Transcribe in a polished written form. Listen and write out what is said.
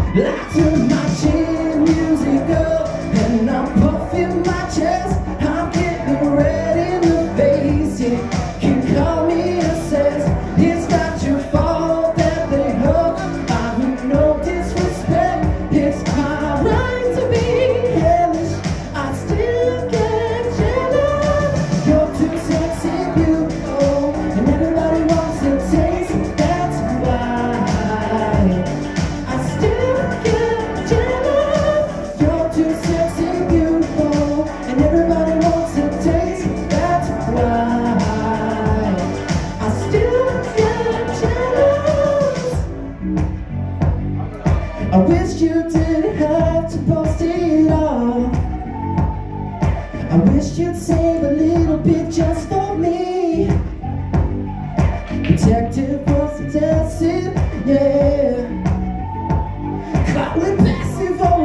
I turn my chin music up and I'm puffing my chest. I'm getting red in the face. You can call me obsessed. It's not your fault that they hug. I mean no disrespect. It's my right to be hellish. I still get jealous. You're too sexy, beautiful, and everybody wants to taste it. That's why I still get jealous. You're too sexy, beautiful, and everybody wants to taste it. That's why I still get jealous. I wish you didn't have to post it all. I wish you'd save a little bit just for me. Protective was possessive, yeah. Caught with passive.